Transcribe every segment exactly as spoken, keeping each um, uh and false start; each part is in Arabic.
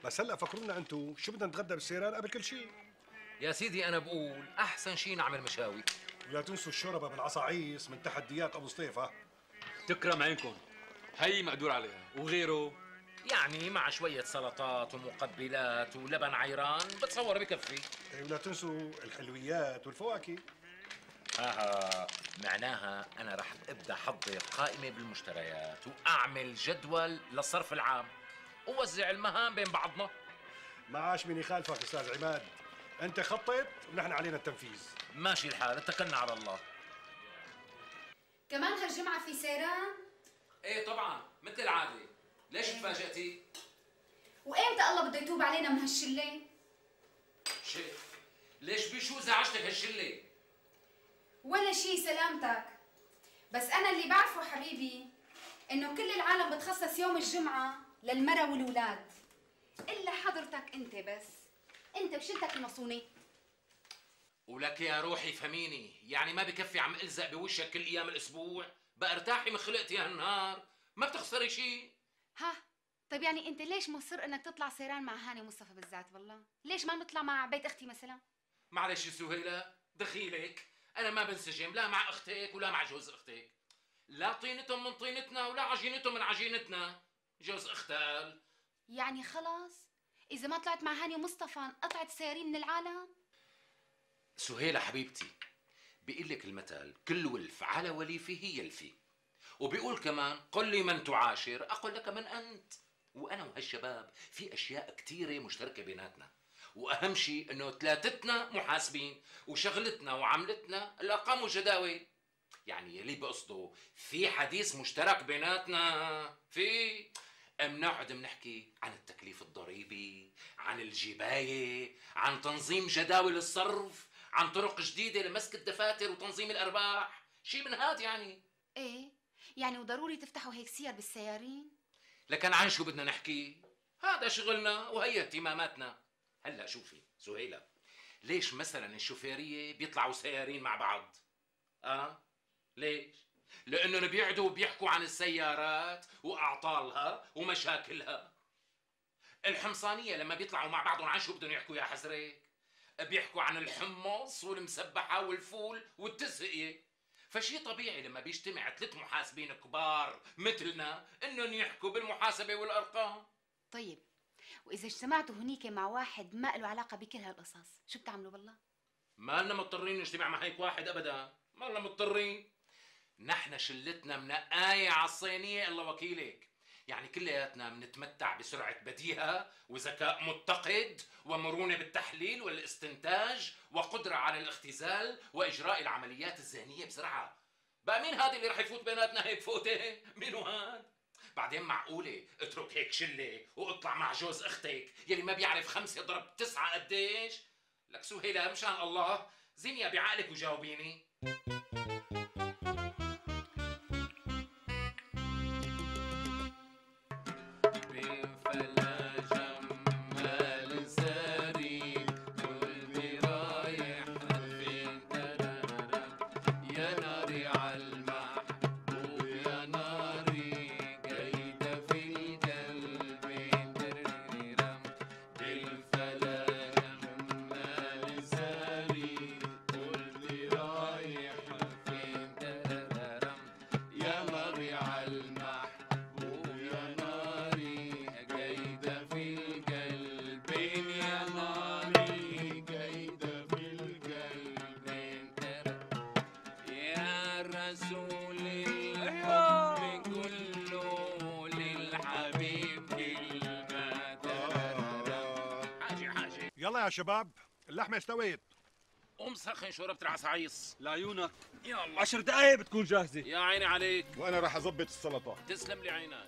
بس هلا فكرونا انتو شو بدنا نتغدى بالسيران قبل كل شيء. يا سيدي انا بقول احسن شيء نعمل مشاوي. ولا تنسوا الشوربه بالعصاعيص من تحديات ابو سطيف. ها تكرم عينكم، هي مقدور عليها وغيره. يعني مع شوية سلطات ومقبلات ولبن عيران بتصور بكفي. إيه، ولا تنسوا الحلويات والفواكه. آه معناها أنا رح أبدأ أحضر قائمة بالمشتريات وأعمل جدول للصرف العام ووزع المهام بين بعضنا. ما عاش من يخالفك استاذ عماد، انت خطط ونحن علينا التنفيذ. ماشي الحال، اتكلنا على الله. كمان هالجمعة في سيران؟ ايه طبعا مثل العادة. ليش تفاجأتي؟ وإمتى الله بده يتوب علينا من هالشلة؟ شيء ليش بشو زعجتك هالشلة؟ ولا شي سلامتك. بس أنا اللي بعرفه حبيبي إنه كل العالم بتخصص يوم الجمعة للمرة والولاد إلا حضرتك أنت بس. أنت بشلتك المصونة. ولك يا روحي فهميني، يعني ما بكفي عم الزق بوشك كل ايام الاسبوع؟ بقى ارتاحي من خلقتي هالنهار، ما بتخسري شيء. ها طيب يعني أنت ليش مصر إنك تطلع سيران مع هاني مصطفى بالذات؟ والله ليش ما نطلع مع بيت أختي مثلا؟ معلش يا سهيلة دخيلك، انا ما بنسجم لا مع اختك ولا مع جوز اختك. لا طينتهم من طينتنا ولا عجينتهم من عجينتنا. جوز اختها قال. يعني خلاص إذا ما طلعت مع هاني مصطفى انقطعت سيارين من العالم؟ سهيلة حبيبتي، بيقول لك المثل كل ولف على وليفه يلفي، وبيقول كمان قل لي من تعاشر أقول لك من أنت. وأنا وهالشباب في أشياء كثيرة مشتركة بيناتنا، وأهم شيء إنه ثلاثتنا محاسبين وشغلتنا وعملتنا الأرقام والجداول. يعني يلي بقصده في حديث مشترك بيناتنا. في بنقعد بنحكي عن التكليف الضريبي، عن الجباية، عن تنظيم جداول الصرف، عن طرق جديدة لمسك الدفاتر وتنظيم الأرباح، شيء من هاد يعني. ايه يعني وضروري تفتحوا هيك سير بالسيارين؟ لكن عن شو بدنا نحكي؟ هذا شغلنا وهي اهتماماتنا. هلا شوفي سهيلة، ليش مثلا الشوفيرية بيطلعوا سيارين مع بعض؟ اه ليش؟ لأنهم بيقعدوا وبيحكوا عن السيارات وأعطالها ومشاكلها. الحمصانية لما بيطلعوا مع بعضهم عن شو بدهم يحكوا يا حزريك؟ بيحكوا عن الحمص والمسبحة والفول والتزهقية. فشي طبيعي لما بيجتمع ثلاث محاسبين كبار مثلنا انهم يحكوا بالمحاسبة والأرقام. طيب وإذا اجتمعتوا هنيك مع واحد ما له علاقة بكل هالقصص شو بتعملوا بالله؟ ما لنا مضطرين نجتمع مع هيك واحد أبدا، ما لنا مضطرين. نحن شلتنا منقاية على الصينية الله وكيلك، يعني كلياتنا بنتمتع بسرعة بديهة وذكاء متقد ومرونة بالتحليل والاستنتاج وقدرة على الاختزال وإجراء العمليات الذهنية بسرعة. بقى مين هذا اللي رح يفوت بيناتنا هيك فوتة؟ مين هاد؟ بعدين معقولة اترك هيك شلة واطلع مع جوز اختك يلي ما بيعرف خمسة ضرب تسعة قديش؟ لك سهيلة مشان الله زينيها بعقلك وجاوبيني. يلا يا شباب اللحمة استويت. قوم سخن شوربة العصايص لعيونك، يلا عشر دقايق بتكون جاهزة. يا عيني عليك. وانا راح اظبط السلطة. تسلم لي عينك.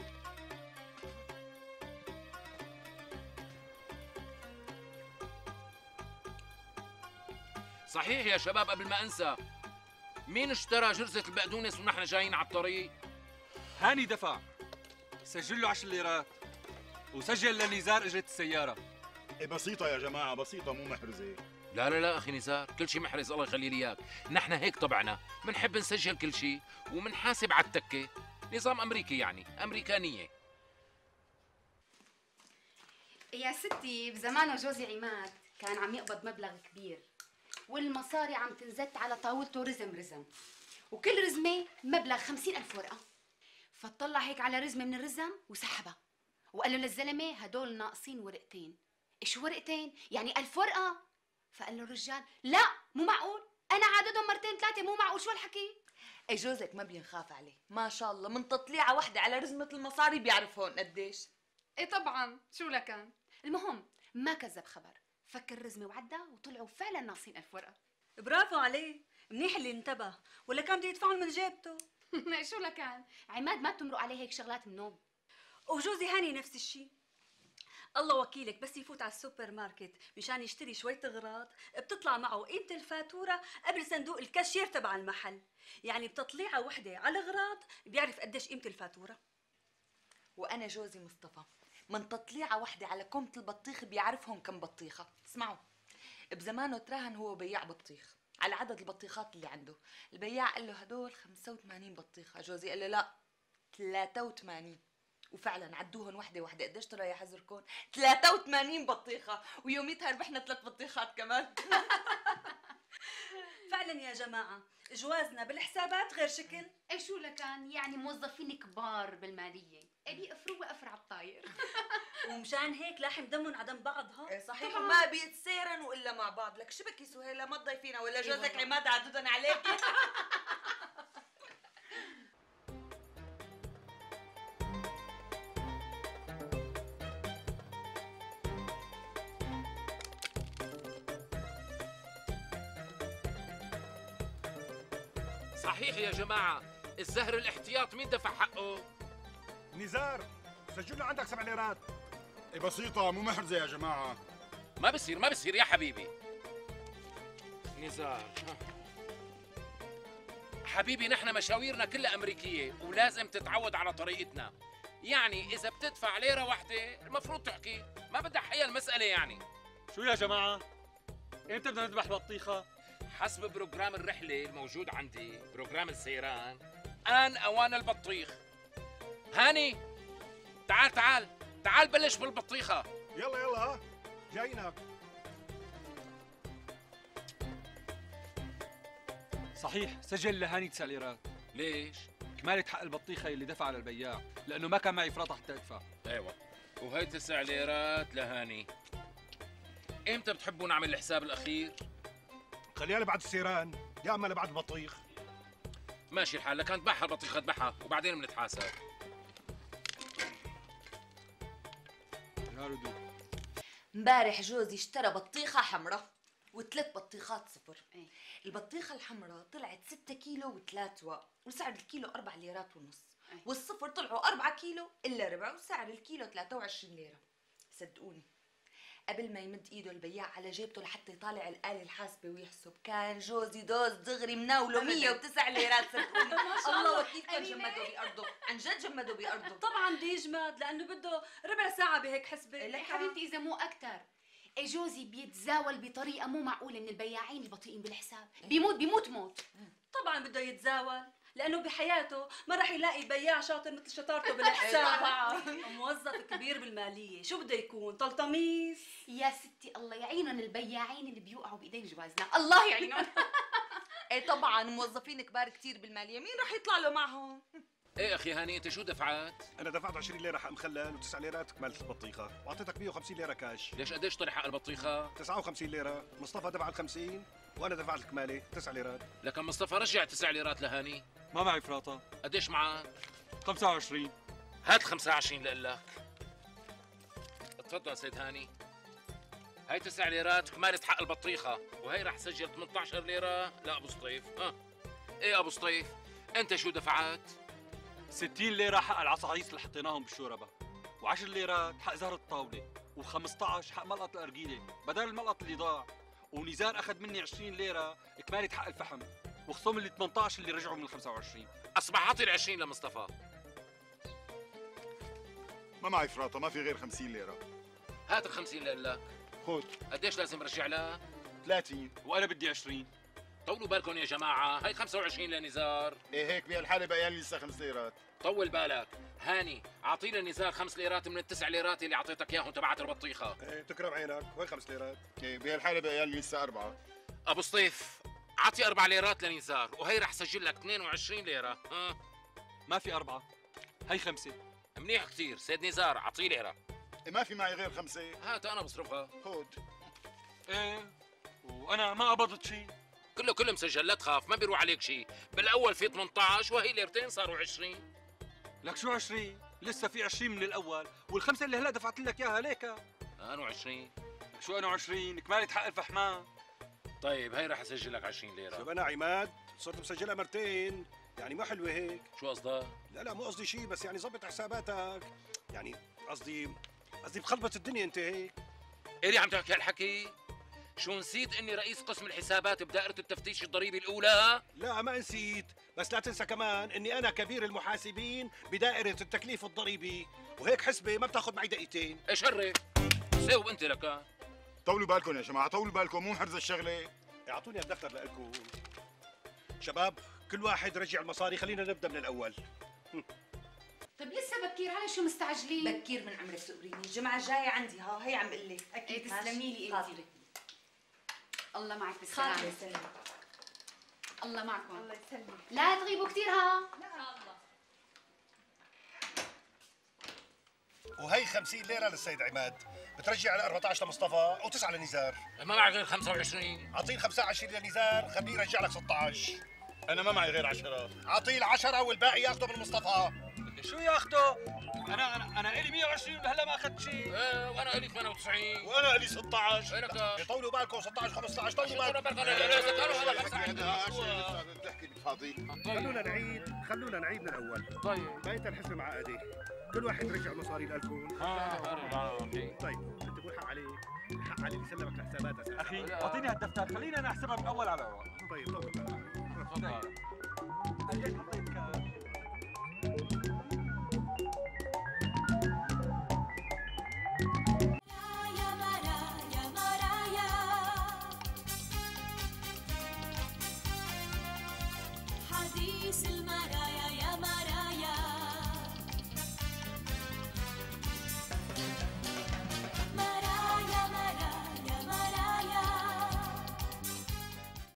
صحيح يا شباب قبل ما انسى، مين اشترى جرزة البقدونس ونحن جايين على الطريق؟ هاني دفع، سجل له عشر ليرات وسجل لنزار اجرة السيارة. إيه بسيطة يا جماعة، بسيطة مو محرزة. لا لا لا اخي نزار، كل شيء محرز الله يخلي لي اياك. نحن هيك طبعنا، بنحب نسجل كل شيء وبنحاسب على التكة. نظام امريكي يعني، امريكانية. يا ستي بزمانه جوزي عماد كان عم يقبض مبلغ كبير، والمصاري عم تنزت على طاولته رزم رزم، وكل رزمة مبلغ خمسين ألف ورقة. فطلع هيك على رزمة من الرزم وسحبها، وقال له للزلمة هدول ناقصين ورقتين. إيش ورقتين؟ يعني ألف ورقة. فقال له الرجال لا مو معقول، أنا عددهم مرتين ثلاثة، مو معقول، شو الحكي؟ اي جوزك ما بينخاف عليه، ما شاء الله من تطليعه وحده على رزمه المصاري بيعرف هون قديش. ايه طبعا، شو لكان. المهم ما كذب خبر، فك الرزمة وعدى وطلعوا فعلا ناقصين ألف ورقة. برافو عليه، منيح اللي انتبه، ولا كان بده يدفعهم من جيبته. شو لكان، عماد ما بتمرق عليه هيك شغلات من نوم. وجوزي هاني نفس الشيء. الله وكيلك بس يفوت على السوبر ماركت مشان يشتري شوية اغراض، بتطلع معه قيمة الفاتورة قبل صندوق الكاشير تبع المحل، يعني بتطليعة وحدة على اغراض بيعرف قديش قيمة الفاتورة. وانا جوزي مصطفى من تطليعه وحده على كومة البطيخ بيعرفهم كم بطيخه. اسمعوا، بزمانه تراهن هو بياع بطيخ على عدد البطيخات اللي عنده. البياع قال له هدول خمسة وثمانين بطيخه، جوزي قال له لا ثلاثة وثمانين، وفعلا عدوهن وحده وحده. قديش ترى يا حزركون؟ ثلاثة وثمانين بطيخه، ويوميتها ربحنا ثلاث بطيخات كمان. فعلا يا جماعة جوازنا بالحسابات غير شكل. ايه شو لكان، يعني موظفين كبار بالمالية، ايه بيقفروا وقفر على الطاير. ومشان هيك لاحم دمهم عدم بعض. ها ايه صحيح، وما بيتسيرنوا الا مع بعض. لك شو بكي سهيلة، ما تضيفينا ولا جوزك عماد عدودن عليك. صحيح يا جماعة، الزهر الاحتياط مين دفع حقه؟ نزار سجل له عندك سبع ليرات. ايه بسيطة مو محرزة يا جماعة. ما بصير ما بصير يا حبيبي. نزار حبيبي، نحن مشاويرنا كلها أمريكية ولازم تتعود على طريقتنا. يعني إذا بتدفع ليرة واحدة المفروض تحكي، ما بدها حيا المسألة يعني. شو يا جماعة؟ امتى بدنا نذبح بطيخة؟ حسب بروجرام الرحلة الموجود عندي، بروجرام السيران، آن أوان البطيخ. هاني تعال تعال تعال بلش بالبطيخة. يلا يلا ها جاينا. صحيح، سجل لهاني تسع ليرات. ليش؟ كمالة حق البطيخة اللي دفعها للبياع، لأنه ما كان معي فراطة حتى أدفع. ايوه، وهي تسع ليرات لهاني. امتى بتحبوا نعمل الحساب الأخير؟ خليها لبعد السيران يا اما لبعد البطيخ. ماشي الحال، لكن اذبحها البطيخة اذبحها وبعدين بنتحاسب. يا ردو، امبارح جوزي اشترى بطيخة حمراء وثلاث بطيخات صفر. ايه. البطيخة الحمراء طلعت ستة كيلو وثلاث واق، وسعر الكيلو أربع ليرات ونص. ايه. والصفر طلعوا أربعة كيلو إلا ربع، وسعر الكيلو ثلاثة وعشرين ليرة. صدقوني قبل ما يمد ايده البياع على جيبته لحتى يطالع الآلة الحاسبة ويحسب، كان جوزي دوز دغري مناوله مية وتسع ليرات. صدقوني الله وكيلكم جمده بأرضه، عن جد جمده بأرضه. طبعا بده يجمد لانه بده ربع ساعة بهيك حسبة. يا حبيبتي إذا مو أكتر. إيه جوزي بيتزاول بطريقة مو معقولة من البياعين البطيئين بالحساب، بيموت بيموت موت. طبعا بده يتزاول لانه بحياته ما راح يلاقي بياع شاطر مثل شطارته بالحساب. موظف كبير بالماليه، شو بده يكون طلطميس؟ يا ستي الله يعينهم البياعين اللي بيوقعوا بايدين جوازنا، الله يعينهم. ايه طبعا موظفين كبار كتير بالماليه، مين راح يطلع له معهم؟ ايه اخي هاني، انت شو دفعت؟ انا دفعت عشرين ليره حق مخلل وتسع ليرات كمالة البطيخه، واعطيتك مية وخمسين ليره كاش. ليش قديش طلع حق البطيخة؟ تسعة وخمسين ليره، مصطفى دفع ال خمسين وانا دفعت الكماله تسع ليرات. لكن مصطفى رجع تسع ليرات لهاني. ما معي فراطة. قديش معك؟ خمسة وعشرين. هات خمسة وعشرين لإلك. تفضل سيد هاني. هاي تسع ليرات كمالة حق البطيخة، وهي رح سجل ثمانية عشر ليرة لأبو سطيف. ها ايه أبو سطيف، أنت شو دفعت؟ ستين ليرة حق العصاعيص اللي حطيناهم بالشوربة، و10 ليرات حق زهر الطاولة، و15 حق ملقط الأرجيلة بدل الملقط اللي ضاع، ونزار أخذ مني عشرين ليرة كمالة حق الفحم، وخصوم اللي ثمانية عشر اللي رجعوا من ال خمسة وعشرين. أصبح عطي ال عشرين لمصطفى. ما معي فراطة، ما في غير خمسين ليرة. هات ال خمسين لإلك. خذ. قديش لازم ارجع لها؟ ثلاثين. وأنا بدي عشرين. طولوا بالكم يا جماعة، هاي خمسة وعشرين لنزار. ايه هيك بهالحالة بقيان لي لسه خمس ليرات. طول بالك، هاني اعطيني نزار خمس ليرات من التسع ليرات اللي اعطيتك اياهم تبعت البطيخه. إيه تكرم عينك، وين خمس ليرات؟ إيه بهالحاله بقى لي لسه اربعه. ابو سطيف اعطي اربع ليرات لنزار وهي رح سجل لك اثنين وعشرين ليره. ها ما في أربعة، هي خمسة. منيح كثير سيد نزار، اعطيه ليره. إيه ما في معي غير خمسه. هات انا بصرفها. خود. ايه وانا ما قبضت شيء. كله كله مسجل، لا تخاف ما بيروح عليك شيء. بالاول في ثمانية عشر وهي ليرتين صاروا عشرين. لك شو عشرين؟ لسه في عشرين من الاول، والخمسه اللي هلا دفعت لك اياها ليك. انا عشرين. لك شو انا عشرين؟ كمالة حق الفحمان. طيب هي رح اسجل لك عشرين ليره. شوف انا عماد صرت مسجلها مرتين، يعني ما حلوه هيك. شو قصدك؟ لا لا مو قصدي شيء، بس يعني ظبط حساباتك. يعني قصدي قصدي بخلبط الدنيا انت هيك. إلي عم تحكي هالحكي؟ شو نسيت اني رئيس قسم الحسابات بدائرة التفتيش الضريبي الاولى؟ لا ما نسيت، بس لا تنسى كمان اني انا كبير المحاسبين بدائرة التكليف الضريبي، وهيك حسبة ما بتاخذ معي دقيقتين. ايش هرك؟ ساوب انت لك. طولوا بالكم يا جماعه، طولوا بالكم، مو محرز الشغله. اعطوني الدفتر لكم. شباب كل واحد رجع المصاري، خلينا نبدا من الاول. طيب لسه بكير، على شو مستعجلين؟ بكير من عمرك تقريني، الجمعة الجاية عندي ها، هي عم بقول لك. اكيد تسلمي لي خاطرك. انت. الله معك خاطري بالسلامة. يسلمك. الله معكم. الله يسلمك. لا تغيبوا كثير ها. وهي خمسين ليرة للسيد عماد، بترجع على أربعة عشر لمصطفى وتسعة لنزار. ما معي غير خمسة وعشرين. اعطيه خمسة وعشرين لنزار، خليه يرجع لك ستة عشر. انا ما معي غير عشرة. اعطيه العشرة والباقي ياخذه من مصطفى. شو ياخذوا؟ انا انا انا الي مية وعشرين وهلا ما اخذت شيء. ايه وانا الي ثمانية وتسعين. وانا لي ستة عشر. وينك؟ يطولوا بالكم ستة عشر خمسة عشر، طولوا بالكم. بتحكي بالفاضي. خلونا نعيد خلونا نعيد من الاول. طيب بقيت الحسبة معقدة، كل واحد رجع المصاري لكم. طيب انت تقول حق عليك، حق علي اللي سلمك الحسابات اساسا. اخي اعطيني هالدفتر، خلينا نحسبها من اول على اول. طيب طول بالك. تفضل.